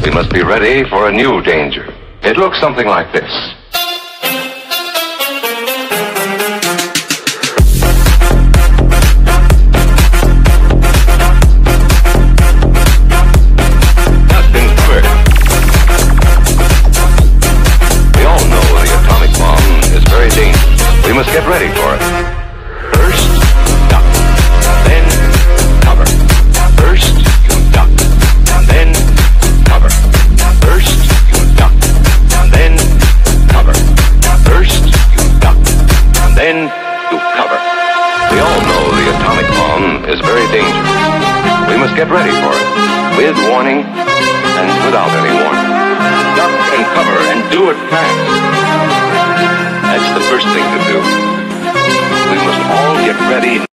We must be ready for a new danger. It looks something like this. Captain Cover. We all know the atomic bomb is very dangerous. We must get ready for it. First, duck. Then, cover. First, you duck. Then, cover. First, you duck. Then, cover. First, you duck. Then, you cover. We all know the atomic bomb is very dangerous. We must get ready for it, with warning and without any warning. Duck and cover and do it fast. That's the first thing to do. We must all get ready.